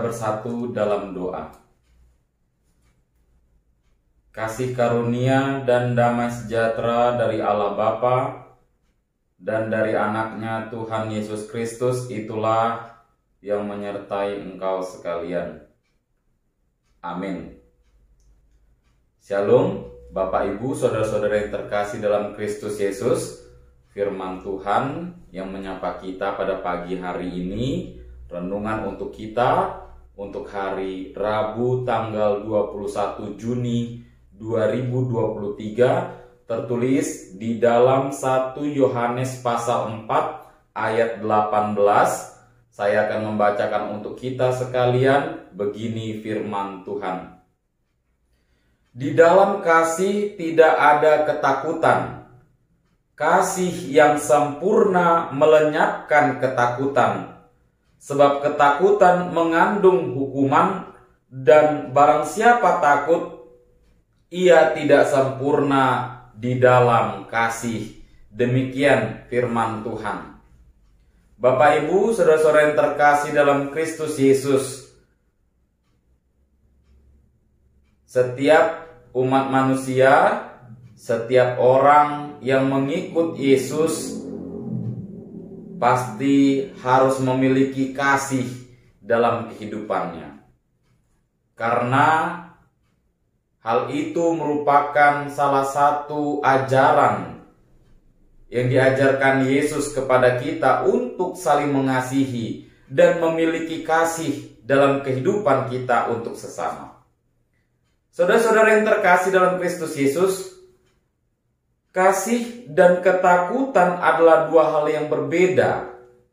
bersatu dalam doa. Kasih karunia dan damai sejahtera dari Allah Bapa dan dari anaknya Tuhan Yesus Kristus itulah yang menyertai engkau sekalian. Amin. Shalom, Bapak Ibu, saudara-saudara yang terkasih dalam Kristus Yesus. Firman Tuhan yang menyapa kita pada pagi hari ini, renungan untuk kita untuk hari Rabu tanggal 21 Juni 2023, tertulis di dalam 1 Yohanes pasal 4 ayat 18. Saya akan membacakan untuk kita sekalian. Begini firman Tuhan. Di dalam kasih tidak ada ketakutan. Kasih yang sempurna melenyapkan ketakutan. Sebab ketakutan mengandung hukuman, dan barang siapa takut, ia tidak sempurna di dalam kasih. Demikian firman Tuhan. Bapak Ibu, saudara-saudara yang terkasih dalam Kristus Yesus, setiap umat manusia, setiap orang yang mengikut Yesus pasti harus memiliki kasih dalam kehidupannya. Karena hal itu merupakan salah satu ajaran yang diajarkan Yesus kepada kita untuk saling mengasihi dan memiliki kasih dalam kehidupan kita untuk sesama. Saudara-saudara yang terkasih dalam Kristus Yesus, kasih dan ketakutan adalah dua hal yang berbeda,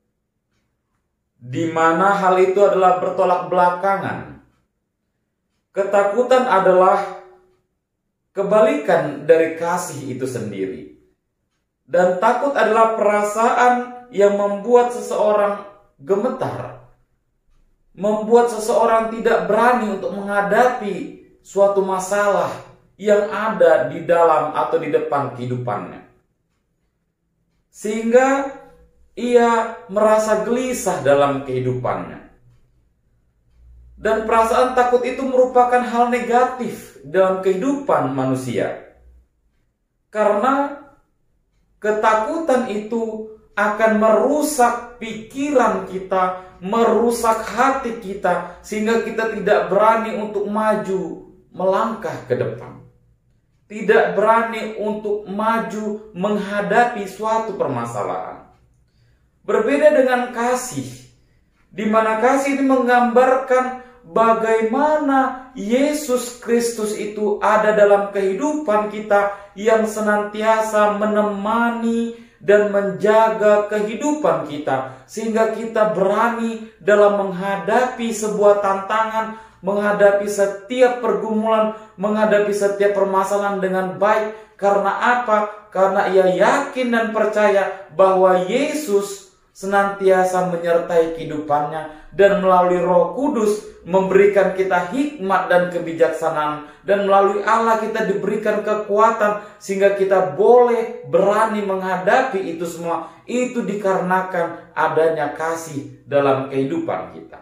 di mana hal itu adalah bertolak belakangan. Ketakutan adalah kebalikan dari kasih itu sendiri. Dan takut adalah perasaan yang membuat seseorang gemetar, membuat seseorang tidak berani untuk menghadapi suatu masalah yang ada di dalam atau di depan kehidupannya. Sehingga ia merasa gelisah dalam kehidupannya. Dan perasaan takut itu merupakan hal negatif dalam kehidupan manusia. Karena ketakutan itu akan merusak pikiran kita, merusak hati kita, sehingga kita tidak berani untuk maju melangkah ke depan. Tidak berani untuk maju menghadapi suatu permasalahan. Berbeda dengan kasih, di mana kasih ini menggambarkan bagaimana Yesus Kristus itu ada dalam kehidupan kita, yang senantiasa menemani dan menjaga kehidupan kita, sehingga kita berani dalam menghadapi sebuah tantangan, menghadapi setiap pergumulan, menghadapi setiap permasalahan dengan baik. Karena apa? Karena ia yakin dan percaya bahwa Yesus senantiasa menyertai kehidupannya, dan melalui Roh Kudus memberikan kita hikmat dan kebijaksanaan, dan melalui Allah kita diberikan kekuatan sehingga kita boleh berani menghadapi itu semua. Itu dikarenakan adanya kasih dalam kehidupan kita.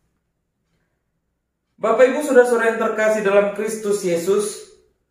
Bapak Ibu, saudara-saudara yang terkasih dalam Kristus Yesus,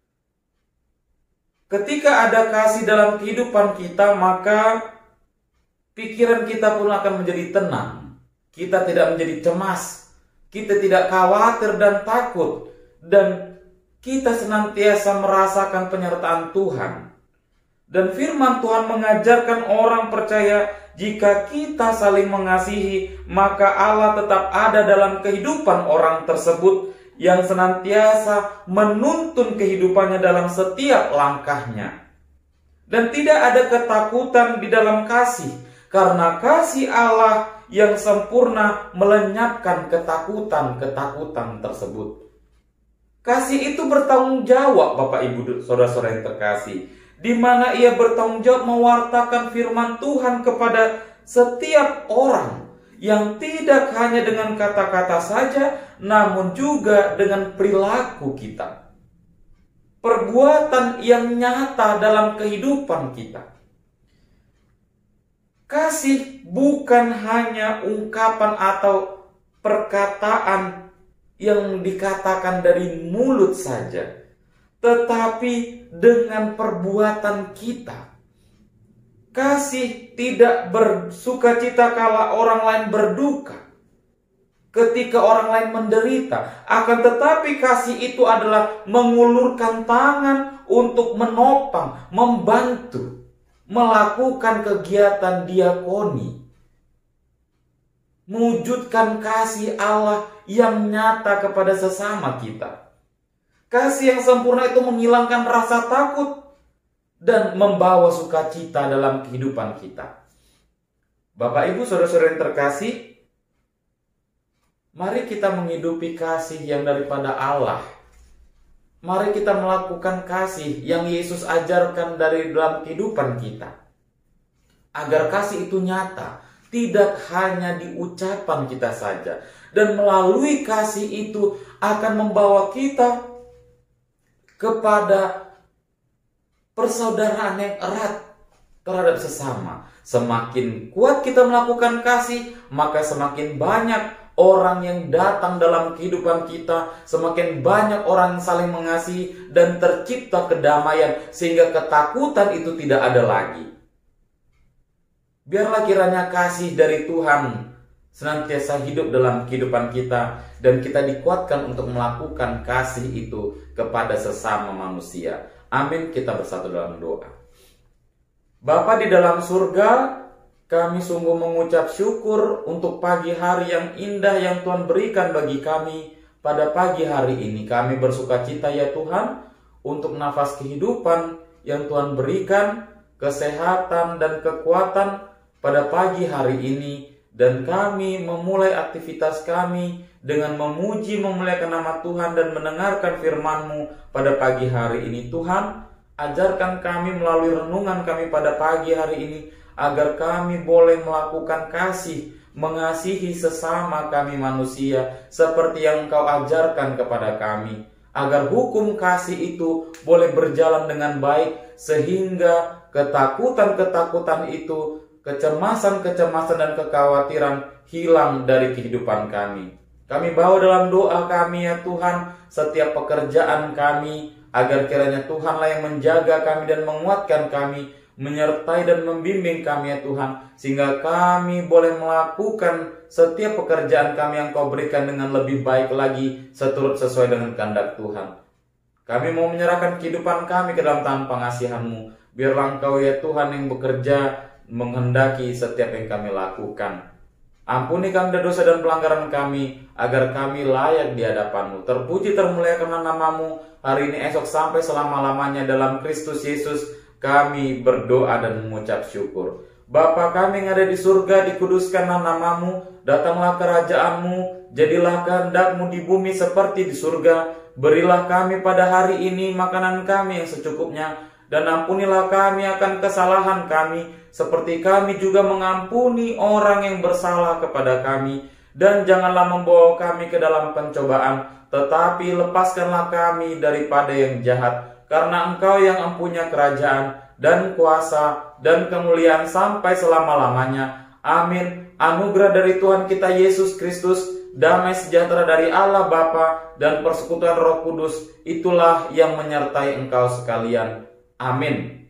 ketika ada kasih dalam kehidupan kita, maka pikiran kita pun akan menjadi tenang. Kita tidak menjadi cemas. Kita tidak khawatir dan takut. Dan kita senantiasa merasakan penyertaan Tuhan. Dan firman Tuhan mengajarkan orang percaya, jika kita saling mengasihi, maka Allah tetap ada dalam kehidupan orang tersebut, yang senantiasa menuntun kehidupannya dalam setiap langkahnya. Dan tidak ada ketakutan di dalam kasih, karena kasih Allah yang sempurna melenyapkan ketakutan-ketakutan tersebut. Kasih itu bertanggung jawab, Bapak Ibu, saudara-saudara yang terkasih, di mana ia bertanggung jawab mewartakan firman Tuhan kepada setiap orang, yang tidak hanya dengan kata-kata saja, namun juga dengan perilaku kita. Perbuatan yang nyata dalam kehidupan kita. Kasih bukan hanya ungkapan atau perkataan yang dikatakan dari mulut saja, tetapi dengan perbuatan kita. Kasih tidak bersukacita kala orang lain berduka, ketika orang lain menderita. Akan tetapi kasih itu adalah mengulurkan tangan untuk menopang, membantu, melakukan kegiatan diakoni, mewujudkan kasih Allah yang nyata kepada sesama kita. Kasih yang sempurna itu menghilangkan rasa takut dan membawa sukacita dalam kehidupan kita. Bapak, Ibu, saudara-saudara yang terkasih, mari kita menghidupi kasih yang daripada Allah. Mari kita melakukan kasih yang Yesus ajarkan dari dalam kehidupan kita, agar kasih itu nyata, tidak hanya di ucapan kita saja. Dan melalui kasih itu akan membawa kita kepada persaudaraan yang erat terhadap sesama. Semakin kuat kita melakukan kasih, maka semakin banyak orang yang datang dalam kehidupan kita, semakin banyak orang yang saling mengasihi, dan tercipta kedamaian, sehingga ketakutan itu tidak ada lagi. Biarlah kiranya kasih dari Tuhan senantiasa hidup dalam kehidupan kita, dan kita dikuatkan untuk melakukan kasih itu kepada sesama manusia. Amin. Kita bersatu dalam doa. Bapa di dalam surga, kami sungguh mengucap syukur untuk pagi hari yang indah yang Tuhan berikan bagi kami pada pagi hari ini. Kami bersukacita ya Tuhan untuk nafas kehidupan yang Tuhan berikan, kesehatan dan kekuatan pada pagi hari ini. Dan kami memulai aktivitas kami dengan memuji, memuliakan nama Tuhan dan mendengarkan firman-Mu pada pagi hari ini. Tuhan, ajarkan kami melalui renungan kami pada pagi hari ini, agar kami boleh melakukan kasih, mengasihi sesama kami manusia, seperti yang Engkau ajarkan kepada kami. Agar hukum kasih itu boleh berjalan dengan baik, sehingga ketakutan-ketakutan itu, kecemasan-kecemasan dan kekhawatiran hilang dari kehidupan kami. Kami bawa dalam doa kami ya Tuhan, setiap pekerjaan kami, agar kiranya Tuhanlah yang menjaga kami dan menguatkan kami, menyertai dan membimbing kami ya Tuhan, sehingga kami boleh melakukan setiap pekerjaan kami yang Kau berikan dengan lebih baik lagi, sesuai dengan kehendak Tuhan. Kami mau menyerahkan kehidupan kami ke dalam tangan pengasihan-Mu. Biarlah Engkau ya Tuhan yang bekerja menghendaki setiap yang kami lakukan. Ampuni kami dosa dan pelanggaran kami, agar kami layak di hadapan-Mu. Terpuji termuliakan nama-Mu hari ini, esok, sampai selama-lamanya. Dalam Kristus Yesus kami berdoa dan mengucap syukur. Bapa kami yang ada di surga, dikuduskanlah nama-Mu, datanglah kerajaan-Mu, jadilah kehendak-Mu di bumi seperti di surga. Berilah kami pada hari ini makanan kami yang secukupnya, dan ampunilah kami akan kesalahan kami, seperti kami juga mengampuni orang yang bersalah kepada kami. Dan janganlah membawa kami ke dalam pencobaan, tetapi lepaskanlah kami daripada yang jahat. Karena Engkau yang mempunyai kerajaan dan kuasa dan kemuliaan sampai selama-lamanya. Amin. Anugerah dari Tuhan kita Yesus Kristus, damai sejahtera dari Allah Bapa, dan persekutuan Roh Kudus, itulah yang menyertai engkau sekalian. Amin.